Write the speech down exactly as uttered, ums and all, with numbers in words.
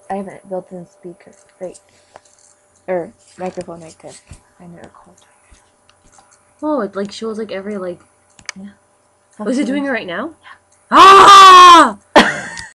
I have a built-in speaker. Right. Or microphone right there. I never called. Oh, it like shows like every like. Yeah. Oh, is it doing it right now? Yeah. Ah!